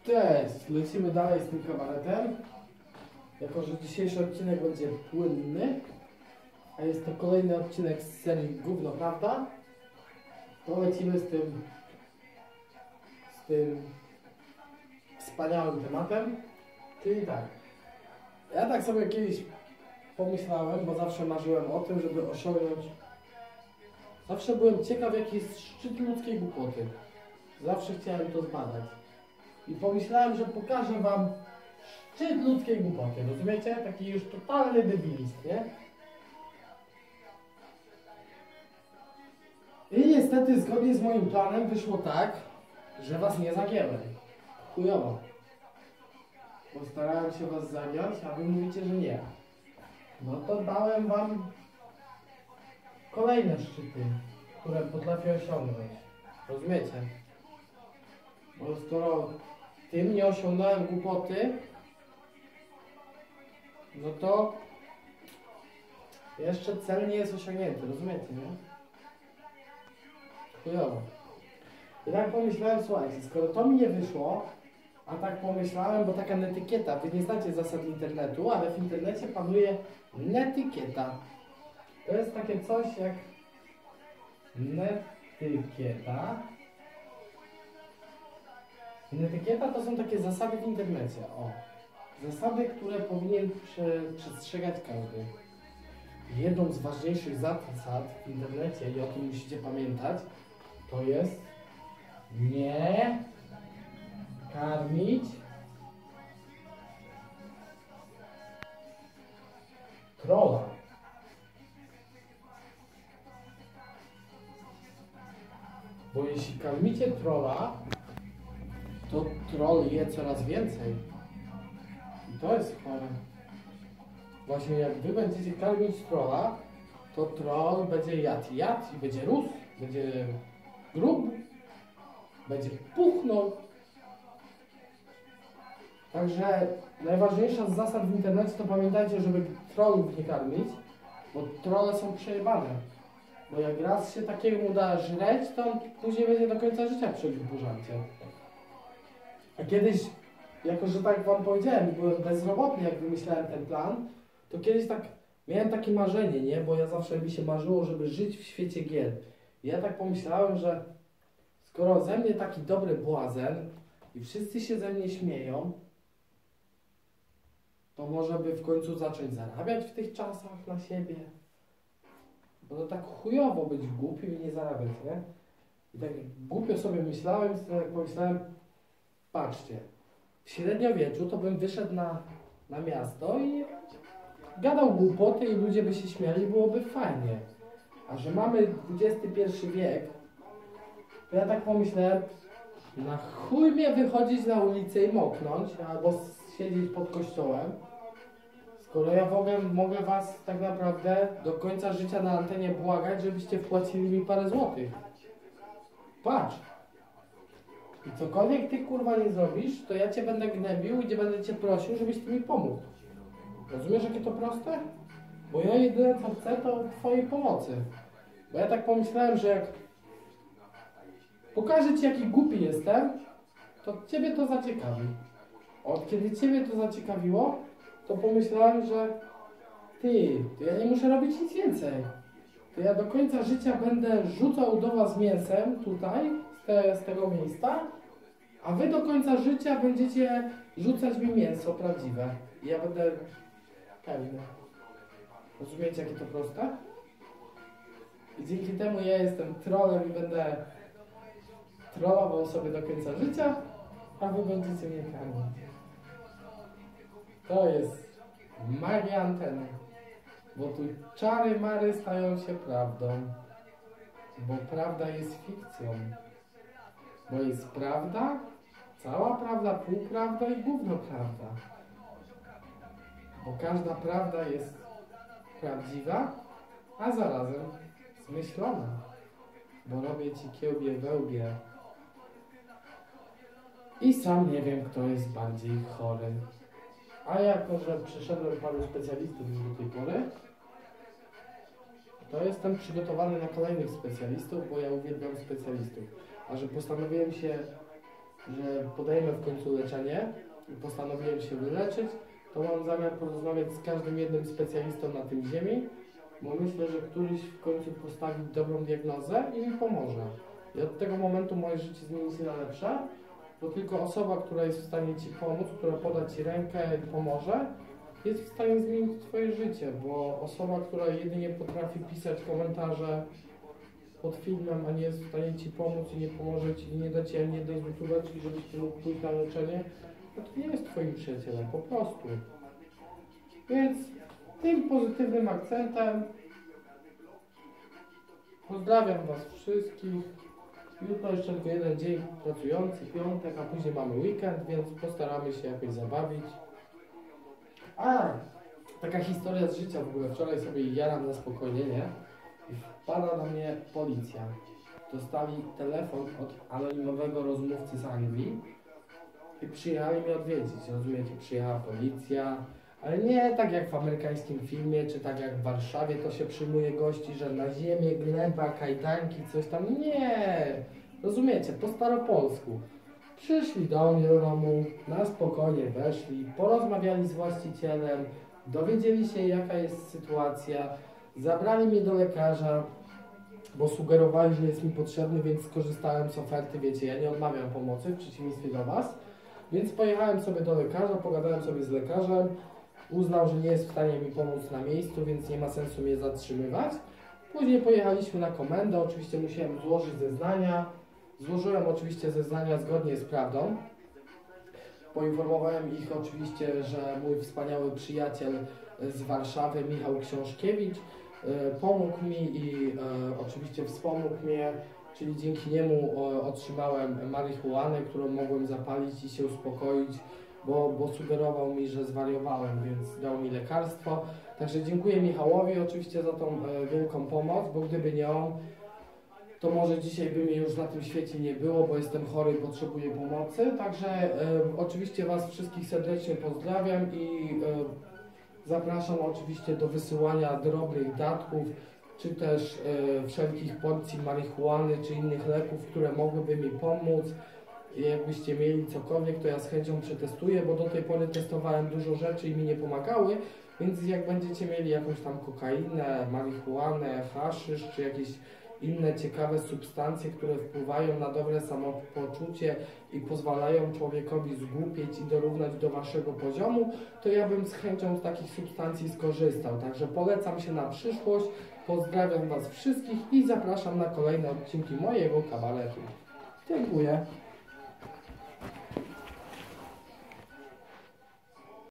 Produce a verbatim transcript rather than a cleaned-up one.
Cześć, lecimy dalej z tym kabaretem. Jako że dzisiejszy odcinek będzie płynny, a jest to kolejny odcinek z serii Gówno Prawda, to lecimy z tym z tym wspaniałym tematem. Czyli tak, ja tak sobie kiedyś pomyślałem, bo zawsze marzyłem o tym, żeby osiągnąć, zawsze byłem ciekaw, jaki jest szczyt ludzkiej głupoty. Zawsze chciałem to zbadać. I pomyślałem, że pokażę wam szczyt ludzkiej głupoty, rozumiecie? Taki już totalny debilizm, nie? I niestety zgodnie z moim planem wyszło tak, że was nie zagięłem. Chujowo. Postarałem się was zagiąć, a wy mówicie, że nie. No to dałem wam kolejne szczyty, które potrafię osiągnąć. Rozumiecie? Bo skoro tym nie osiągnąłem głupoty, no to jeszcze cel nie jest osiągnięty, rozumiecie, nie? Chujowo. I tak pomyślałem, słuchajcie, skoro to mi nie wyszło, a tak pomyślałem, bo taka netykieta, wy nie znacie zasad internetu, ale w internecie panuje netykieta. To jest takie coś jak netykieta. Netykieta to są takie zasady w internecie, o. Zasady, które powinien prze, przestrzegać każdy. Jedną z ważniejszych zasad w internecie, i o tym musicie pamiętać, to jest nie karmić trolla. Bo jeśli karmicie trolla, to troll je coraz więcej. I to jest chore. Właśnie jak wy będziecie karmić trolla, to troll będzie jadł, jadł i będzie rósł, będzie grub, będzie puchnął. Także najważniejsza z zasad w internecie to pamiętajcie, żeby trollów nie karmić, bo trolle są przejebane. Bo jak raz się takiemu da żreć, to on później będzie do końca życia przy burzancie. A kiedyś, jako że tak wam powiedziałem, byłem bezrobotny, jak wymyślałem ten plan, to kiedyś tak miałem takie marzenie, nie? Bo ja zawsze mi się marzyło, żeby żyć w świecie gier. I ja tak pomyślałem, że skoro ze mnie taki dobry błazen i wszyscy się ze mnie śmieją, to może by w końcu zacząć zarabiać w tych czasach na siebie. Bo to tak chujowo być głupim i nie zarabiać, nie? I tak głupio sobie myślałem, tak pomyślałem, patrzcie, w średniowieczu to bym wyszedł na, na miasto i gadał głupoty i ludzie by się śmiali, byłoby fajnie. A że mamy dwudziesty pierwszy wiek, to ja tak pomyślałem, na chuj mnie wychodzić na ulicę i moknąć, albo siedzieć pod kościołem, skoro ja w ogóle mogę was tak naprawdę do końca życia na antenie błagać, żebyście wpłacili mi parę złotych. Patrz. I cokolwiek ty kurwa nie zrobisz, to ja cię będę gnębił i nie będę cię prosił, żebyś ty mi pomógł. Rozumiesz, jakie to proste? Bo ja jedyne co chcę, to twojej pomocy. Bo ja tak pomyślałem, że jak pokażę ci, jaki głupi jestem, to ciebie to zaciekawi. Od kiedy ciebie to zaciekawiło, to pomyślałem, że ty, to ja nie muszę robić nic więcej. To ja do końca życia będę rzucał do was mięsem tutaj, z, te, z tego miejsca, a wy do końca życia będziecie rzucać mi mięso prawdziwe. I ja będę pełny. Rozumiecie, jakie to proste? I dzięki temu ja jestem trollem i będę trollował sobie do końca życia, a wy będziecie mnie karmić. To jest magia anteny. Bo tu czary mary stają się prawdą. Bo prawda jest fikcją. Bo jest prawda, cała prawda, półprawda i gówno prawda. Bo każda prawda jest prawdziwa, a zarazem zmyślona. Bo robię ci kiełbie wełbie. I sam nie wiem, kto jest bardziej chory. A jako, że przeszedłem paru specjalistów już do tej pory, to jestem przygotowany na kolejnych specjalistów, bo ja uwielbiam specjalistów. A że postanowiłem się że podejmę w końcu leczenie i postanowiłem się wyleczyć, to mam zamiar porozmawiać z każdym jednym specjalistą na tym ziemi, bo myślę, że któryś w końcu postawi dobrą diagnozę i mi pomoże. I od tego momentu moje życie zmieni się na lepsze, bo tylko osoba, która jest w stanie Ci pomóc, która poda Ci rękę i pomoże, jest w stanie zmienić Twoje życie, bo osoba, która jedynie potrafi pisać komentarze pod filmem, a nie jest w stanie Ci pomóc i nie pomoże Ci i nie da Ci ani jednej złotóweczki, żebyś Ty mógł pójść na leczenie, no to nie jest Twoim przyjacielem, po prostu. Więc tym pozytywnym akcentem pozdrawiam Was wszystkich. Jutro jeszcze tylko jeden dzień pracujący, piątek, a później mamy weekend, więc postaramy się jakoś zabawić. A, taka historia z życia w ogóle. Wczoraj sobie jaram na spokojnie, nie? I wpada na mnie policja. Dostali telefon od anonimowego rozmówcy z Anglii i przyjechali mnie odwiedzić. Rozumiecie? Przyjechała policja, ale nie tak jak w amerykańskim filmie, czy tak jak w Warszawie to się przyjmuje gości, że na ziemię, gleba, kajdanki, coś tam. Nie! Rozumiecie? Po staropolsku. Przyszli do mnie do domu, na spokojnie weszli, porozmawiali z właścicielem, dowiedzieli się jaka jest sytuacja, zabrali mnie do lekarza, bo sugerowali, że jest mi potrzebny, więc skorzystałem z oferty, wiecie, ja nie odmawiam pomocy w przeciwieństwie do Was, więc pojechałem sobie do lekarza, pogadałem sobie z lekarzem, uznał, że nie jest w stanie mi pomóc na miejscu, więc nie ma sensu mnie zatrzymywać. Później pojechaliśmy na komendę, oczywiście musiałem złożyć zeznania. Złożyłem oczywiście zeznania zgodnie z prawdą. Poinformowałem ich oczywiście, że mój wspaniały przyjaciel z Warszawy, Michał Książkiewicz, pomógł mi i e, oczywiście wspomógł mnie, czyli dzięki niemu e, otrzymałem marihuanę, którą mogłem zapalić i się uspokoić, bo, bo sugerował mi, że zwariowałem, więc dał mi lekarstwo. Także dziękuję Michałowi oczywiście za tą e, wielką pomoc, bo gdyby nie on, to może dzisiaj by mnie już na tym świecie nie było, bo jestem chory i potrzebuję pomocy. Także e, oczywiście Was wszystkich serdecznie pozdrawiam i e, zapraszam oczywiście do wysyłania drobnych datków, czy też e, wszelkich porcji marihuany, czy innych leków, które mogłyby mi pomóc. I jakbyście mieli cokolwiek, to ja z chęcią przetestuję, bo do tej pory testowałem dużo rzeczy i mi nie pomagały, więc jak będziecie mieli jakąś tam kokainę, marihuanę, haszysz, czy jakieś inne ciekawe substancje, które wpływają na dobre samopoczucie i pozwalają człowiekowi zgłupieć i dorównać do Waszego poziomu, to ja bym z chęcią z takich substancji skorzystał. Także polecam się na przyszłość, pozdrawiam Was wszystkich i zapraszam na kolejne odcinki mojego kabaretu. Dziękuję.